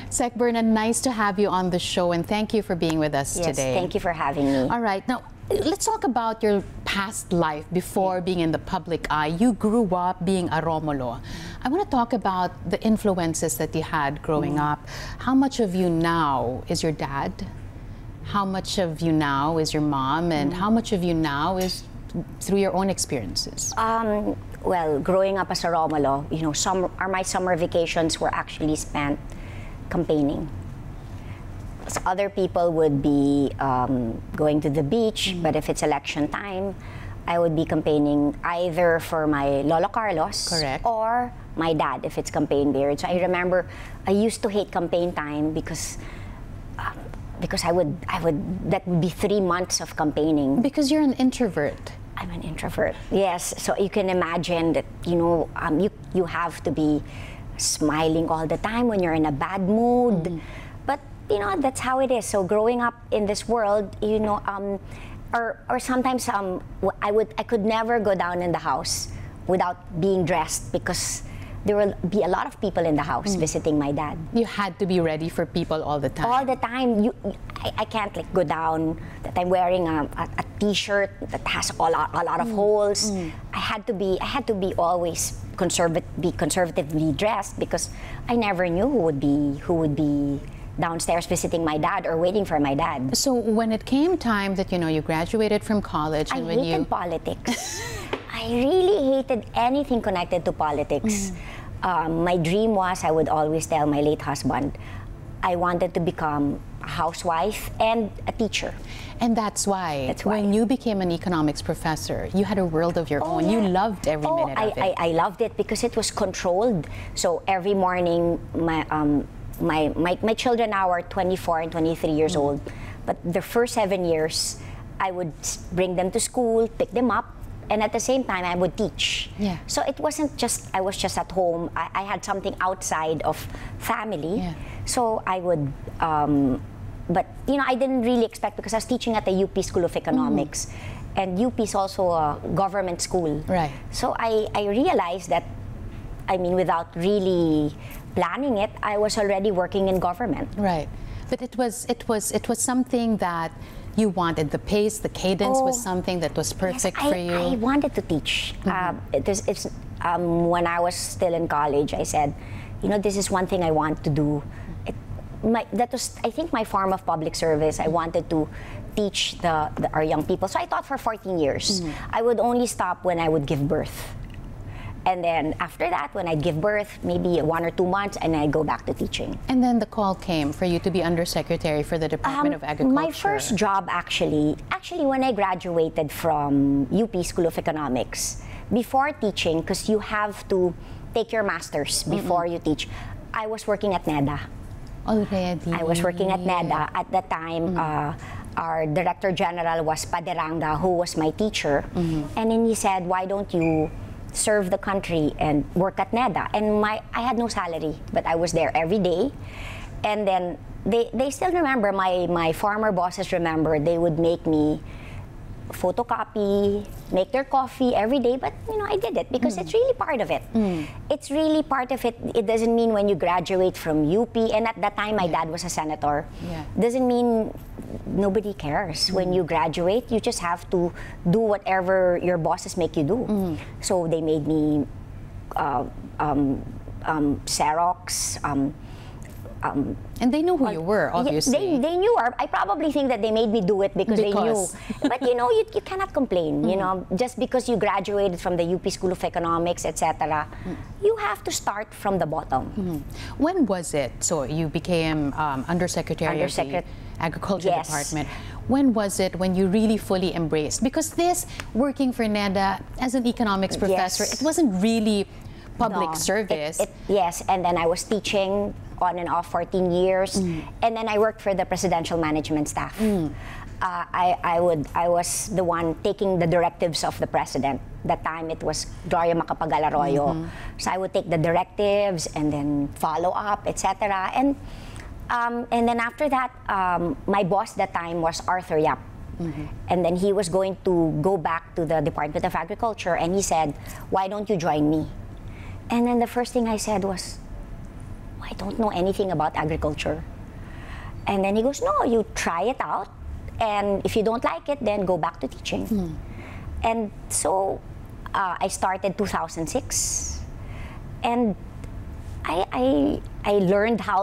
Sec Berna, nice to have you on the show, and thank you for being with us today. Yes, thank you for having me. All right, now let's talk about your past life before being in the public eye. You grew up being a Romulo. I want to talk about the influences that you had growing up. How much of you now is your dad? How much of you now is your mom? And how much of you now is through your own experiences? Well, growing up as a Romulo, you know, my summer vacations were actually spent campaigning. So other people would be going to the beach, but if it's election time, I would be campaigning either for my Lolo Carlos or my dad if it's campaign period. So I remember I used to hate campaign time because that would be 3 months of campaigning. Because you're an introvert. I'm an introvert. Yes, so you can imagine that, you know, you have to be smiling all the time when you're in a bad mood. But, you know, that's how it is. So growing up in this world, you know, or sometimes I could never go down in the house without being dressed because there will be a lot of people in the house visiting my dad. You had to be ready for people all the time. All the time. I can't like go down that I'm wearing a T-shirt that has a lot of holes. I had to be always conservatively dressed because I never knew who would be downstairs visiting my dad or waiting for my dad. So when it came time that, you know, you graduated from college and I hated politics. I really hated anything connected to politics. My dream was, I would always tell my late husband, I wanted to become a housewife and a teacher. And that's why when you became an economics professor, you had a world of your own. You loved every minute of it. I loved it because it was controlled. So every morning, my children now are 24 and 23 years old. But the first 7 years, I would bring them to school, pick them up, and at the same time, I would teach. Yeah. So it wasn't just, I was just at home. I had something outside of family. Yeah. So I would, but you know, I didn't really expect because I was teaching at the UP School of Economics. And UP is also a government school. Right. So I realized that, I mean, without really planning it, I was already working in government. Right. But it was something that you wanted. The pace, the cadence was something that was perfect for you. I wanted to teach. When I was still in college, I said, you know, this is one thing I want to do. That was, I think, my form of public service. I wanted to teach our young people. So I taught for 14 years. I would only stop when I would give birth. And then after that, when I'd give birth, maybe 1 or 2 months, and I'd go back to teaching. And then the call came for you to be Undersecretary for the Department of Agriculture. My first job, actually when I graduated from UP School of Economics, before teaching, because you have to take your master's before you teach, I was working at NEDA. Already? I was working at NEDA. At the time, our Director General was Paderanga, who was my teacher. And then he said, why don't you serve the country and work at NEDA? And I had no salary, but I was there every day. And then they still remember, my former bosses remember, they would make me photocopy, make their coffee every day, but you know, I did it because it's really part of it. It's really part of it. It doesn't mean when you graduate from UP, and at that time my dad was a senator, doesn't mean nobody cares. When you graduate, you just have to do whatever your bosses make you do. So they made me Xerox, and they knew who you were, obviously. They knew. I probably think that they made me do it because they knew. But you know, you cannot complain. You know, just because you graduated from the UP School of Economics, etc., you have to start from the bottom. When was it? So you became Undersecretary of the Agriculture Department. When was it when you really fully embraced? Because this, working for NEDA as an economics professor, it wasn't really public service. Yes, and then I was teaching on and off 14 years, and then I worked for the presidential management staff. I was the one taking the directives of the president. That time it was Gloria Macapagal Arroyo. So I would take the directives and then follow up, etc. And then after that, my boss that time was Arthur Yap. And then he was going to go back to the Department of Agriculture, and he said, why don't you join me? And then the first thing I said was, why I don't know anything about agriculture. And then he goes, no, you try it out. And if you don't like it, then go back to teaching. And so I started 2006. And I learned how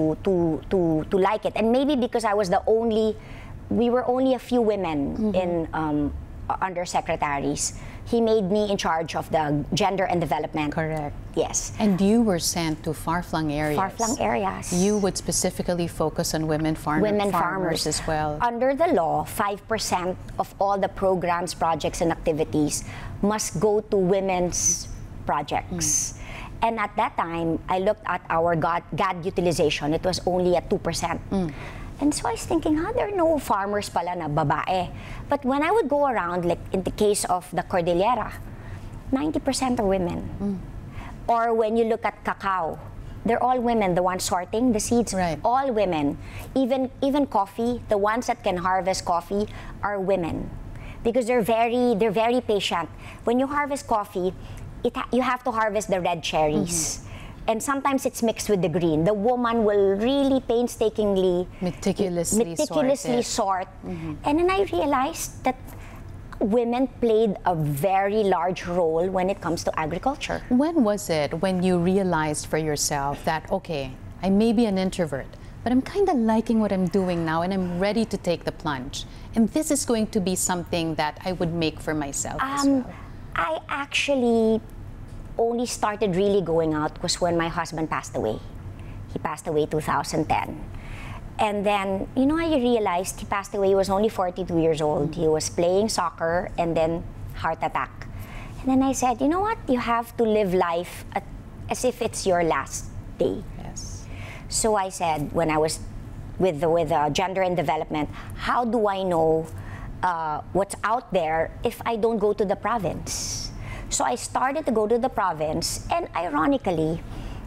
to like it. And maybe because I was we were only a few women in undersecretaries. He made me in charge of the gender and development. Correct. Yes. And you were sent to far-flung areas. Far-flung areas. You would specifically focus on women farmers as well. Under the law, 5% of all the programs, projects, and activities must go to women's projects. And at that time, I looked at our GAD utilization. It was only at 2%. And so I was thinking, there are no farmers pala na babae. But when I would go around, like in the case of the Cordillera, 90% are women. Or when you look at cacao, they're all women. The ones sorting the seeds, all women. Even coffee, the ones that can harvest coffee are women, because they're very patient. When you harvest coffee, you have to harvest the red cherries. And sometimes it's mixed with the green. The woman will really painstakingly, meticulously sort. And then I realized that women played a very large role when it comes to agriculture. When was it when you realized for yourself that, okay, I may be an introvert, but I'm kind of liking what I'm doing now and I'm ready to take the plunge. And this is going to be something that I would make for myself as well? I actually only started really going out was when my husband passed away. He passed away 2010. And then, I realized he passed away, he was only 42 years old. He was playing soccer and then heart attack. And then I said, you know what? You have to live life as if it's your last day. Yes. So I said, when I was with gender and development, how do I know what's out there if I don't go to the province? So I started to go to the province, and ironically,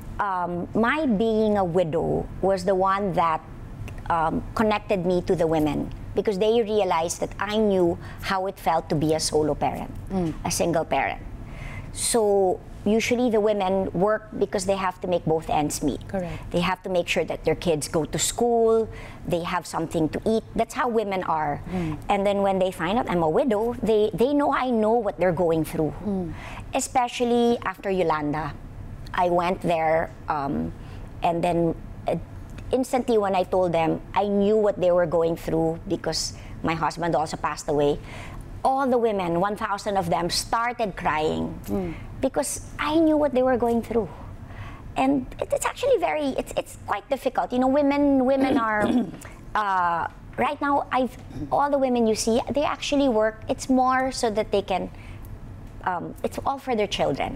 my being a widow was the one that connected me to the women, because they realized that I knew how it felt to be a solo parent, a single parent. So usually the women work because they have to make both ends meet. Correct. They have to make sure that their kids go to school, they have something to eat. That's how women are. And then when they find out I'm a widow, they know I know what they're going through. Especially after Yolanda. I went there and then instantly when I told them, I knew what they were going through because my husband also passed away. All the women, 1,000 of them, started crying because I knew what they were going through. And it's actually it's quite difficult. Women are, right now, all the women you see, they actually work. It's more so that they can, it's all for their children.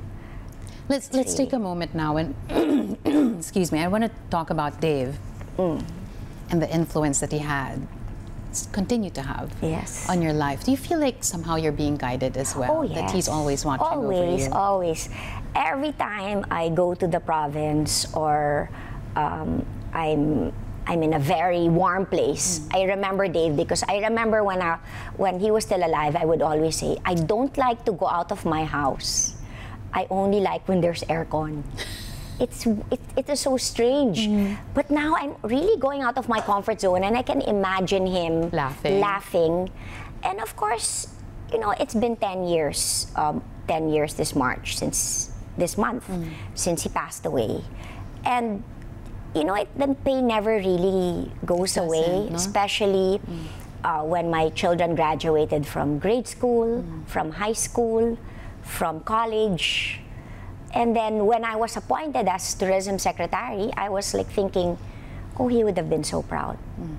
Let's take a moment now and, excuse me, I want to talk about Dave and the influence that he had, continue to have on your life. Do you feel like somehow you're being guided as well? Oh, yes. That he's always watching over you? Always. Every time I go to the province or I'm in a very warm place, I remember Dave, because I remember when he was still alive, I would always say, I don't like to go out of my house. I only like when there's aircon. It is so strange. But now I'm really going out of my comfort zone, and I can imagine him laughing. And of course, it's been 10 years, 10 years this March, this month, since he passed away. And, the pain never really goes away, no? Especially when my children graduated from grade school, from high school, from college. And then when I was appointed as tourism secretary, I was like thinking, oh, he would have been so proud.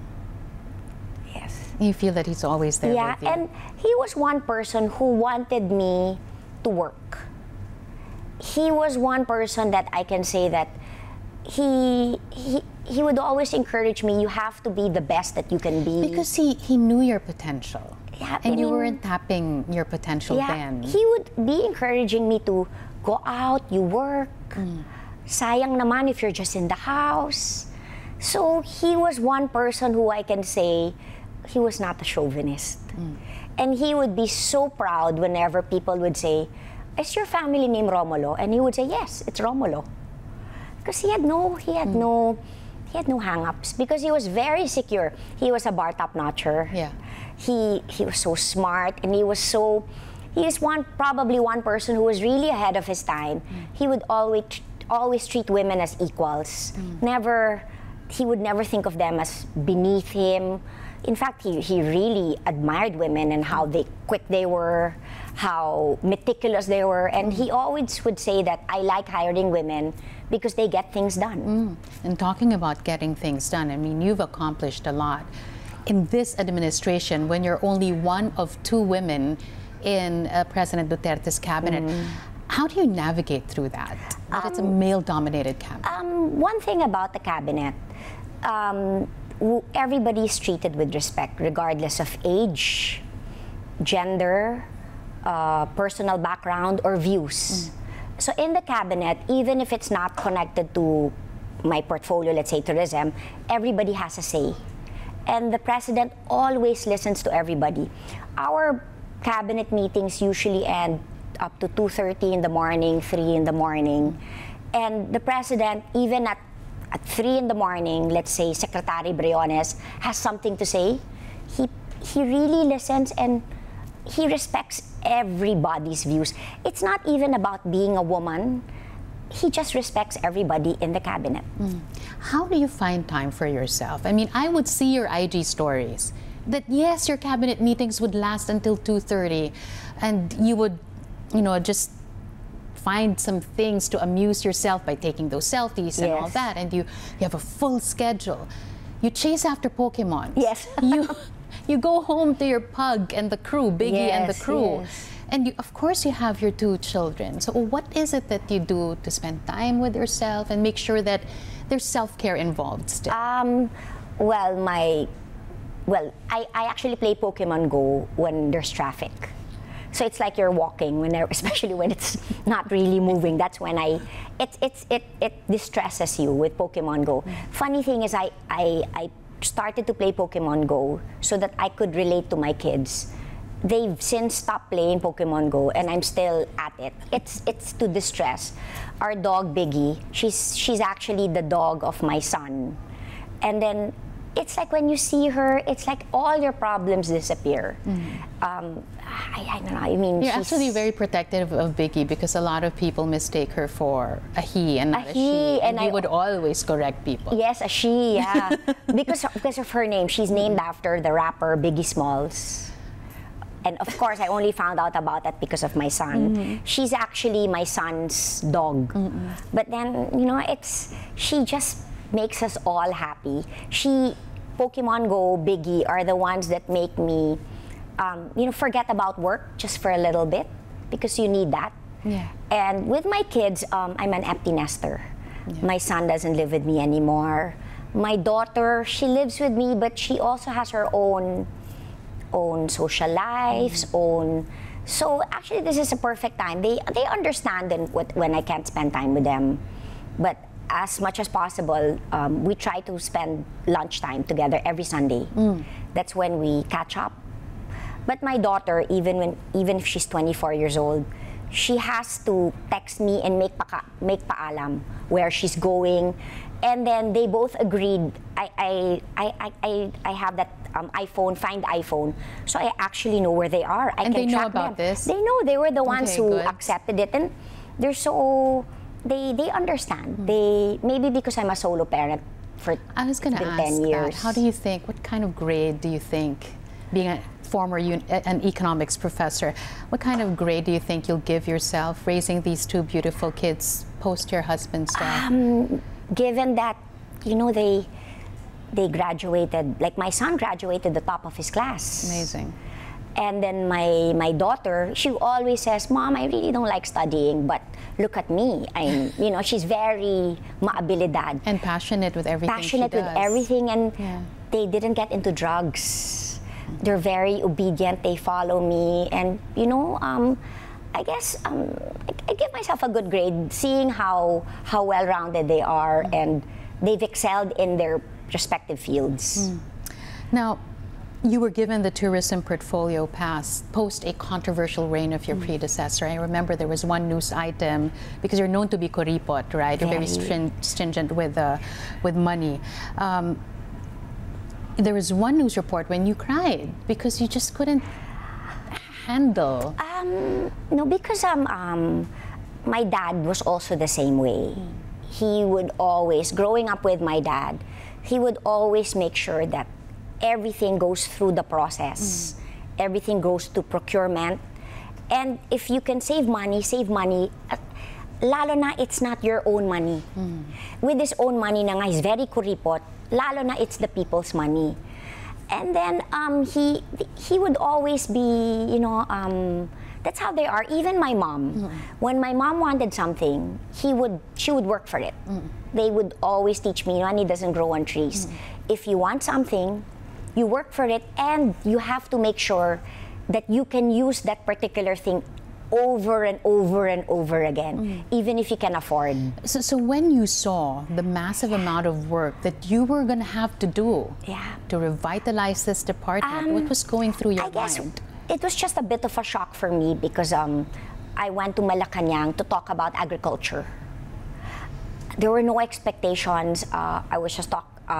Yes. You feel that he's always there with you. And he was one person who wanted me to work. He was one person that I can say that he would always encourage me, you have to be the best that you can be. Because he knew your potential. Yeah, and you weren't tapping your potential then. He would be encouraging me to go out, you work. Sayang naman if you're just in the house. So he was one person who I can say he was not a chauvinist. And he would be so proud whenever people would say, is your family name Romulo? And he would say, yes, it's Romulo. because he had no hang-ups, because he was very secure. He was a bar top notcher. Yeah. He was so smart, and he is probably one person who was really ahead of his time. He would always treat women as equals. He would never think of them as beneath him. In fact, he really admired women and how quick they were, how meticulous they were, and he always would say that I like hiring women because they get things done. And talking about getting things done, I mean, you've accomplished a lot. In this administration, when you're only one of 2 women in President Duterte's cabinet, how do you navigate through that? But it's a male-dominated cabinet. One thing about the cabinet, everybody's treated with respect, regardless of age, gender, personal background, or views. So in the cabinet, even if it's not connected to my portfolio, let's say tourism, everybody has a say. And the president always listens to everybody. Our cabinet meetings usually end up to 2:30 in the morning, 3 in the morning. And the president, even at 3 in the morning, let's say Secretary Briones has something to say, he really listens and he respects everybody's views. It's not even about being a woman. He just respects everybody in the cabinet. How do you find time for yourself? I mean, I would see your IG stories that yes, your cabinet meetings would last until 2:30, and you would, just find some things to amuse yourself by taking those selfies and all that, and you have a full schedule. You chase after Pokemon. Yes. You go home to your pug and the crew, Biggie and the crew. Yes. And of course you have your 2 children. So what is it that you do to spend time with yourself and make sure that there's self-care involved still? I actually play Pokemon Go when there's traffic. So it's like you're walking, especially when it's not really moving. That's when it distresses you with Pokemon Go. Funny thing is, I started to play Pokemon Go so that I could relate to my kids. They've since stopped playing Pokemon Go, and I'm still at it. It's to distress. Our dog Biggie, she's actually the dog of my son, and then it's like when you see her, it's like all your problems disappear. I don't know. I mean, you're actually very protective of Biggie because a lot of people mistake her for a he and not a she, and you would always correct people. Yes, a she, yeah, because of her name. She's named after the rapper Biggie Smalls. And of course, I only found out about that because of my son. She's actually my son's dog. But then, she just makes us all happy. Pokemon Go, Biggie are the ones that make me, forget about work just for a little bit, because you need that. Yeah. And with my kids, I'm an empty nester. Yeah. My son doesn't live with me anymore. My daughter, she lives with me, but she also has her own social lives, so actually this is a perfect time. They understand when I can't spend time with them, but as much as possible, we try to spend lunchtime together every Sunday. That's when we catch up. But my daughter, even if she's 24 years old, she has to text me and make paalam where she's going, and then they both agreed. I have that iPhone, Find iPhone, so I actually know where they are. I can track they know about them. this? They know. They were the ones who good. accepted it, and they're so they understand. They maybe because I'm a solo parent for I was going to ask 10 years. That. How do you think? What kind of grade do you think, being a former an economics professor, what kind of grade do you think you'll give yourself raising these 2 beautiful kids post your husband's death? Given that, they graduated, like my son graduated the top of his class. Amazing. And then my daughter, she always says, Mom, I really don't like studying, but look at me. She's very maabilidad. And passionate with everything Passionate with everything, and they didn't get into drugs. They're very obedient, they follow me, and I guess I give myself a good grade, seeing how well-rounded they are, and they've excelled in their respective fields. Now, You were given the tourism portfolio post a controversial reign of your predecessor. I remember there was one news item, because you're known to be kuripot, right? You're very stringent with money. There was one news report when you cried because you just couldn't handle. No, because my dad was also the same way. He would always, growing up with my dad, he would always make sure that everything goes through the process. Everything goes to procurement. And if you can save money, lalo na it's not your own money. With his own money na nga, he's very kuripot, lalo na it's the people's money. And then he would always be, you know, that's how they are. Even my mom, when my mom wanted something, she would work for it. They would always teach me, money doesn't grow on trees. If you want something, you work for it, and you have to make sure that you can use that particular thing over and over and over again, even if you can afford. So when you saw the massive amount of work that you were going to have to do to revitalize this department, what was going through your mind? It was just a bit of a shock for me because I went to Malacanang to talk about agriculture. There were no expectations. I was just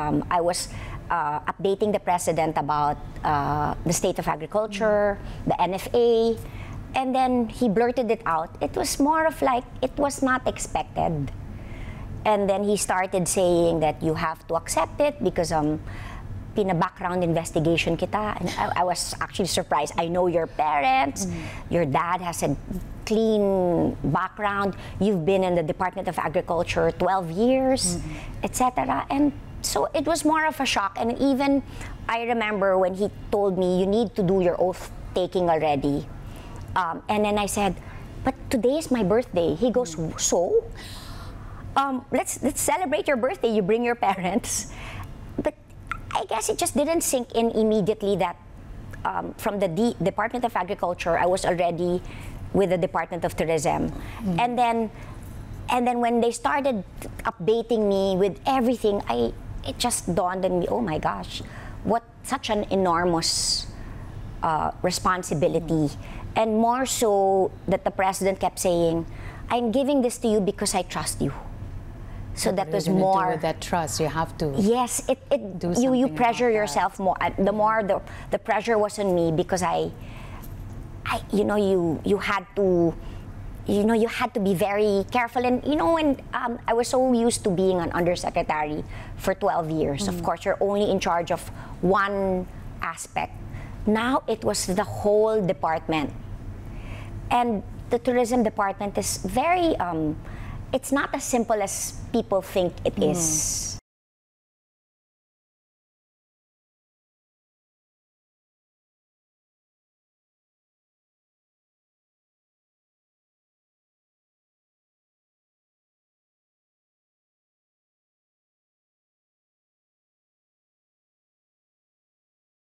updating the president about the state of agriculture, the NFA, and then he blurted it out. It was more of like, it was not expected. And then he started saying that you have to accept it because pina-background investigation kita. And I was actually surprised. I know your parents, your dad has a clean background, you've been in the Department of Agriculture 12 years, etc. And so it was more of a shock. And even I remember when he told me, you need to do your oath taking already. And then I said, but today is my birthday. He goes, so? Let's celebrate your birthday. You bring your parents. But I guess it just didn't sink in immediately that from the Department of Agriculture, I was already with the Department of Tourism. And then when they started updating me with everything, it just dawned on me, oh my gosh, what such an enormous responsibility. And more so that the president kept saying, I'm giving this to you because I trust you. So that was more. With that trust, you have to. Yes, you pressure yourself more. The more the pressure was on me because you had to be very careful. And when I was so used to being an undersecretary for 12 years. Of course, you're only in charge of one aspect. Now it was the whole department, and the tourism department is very. It's not as simple as people think it is.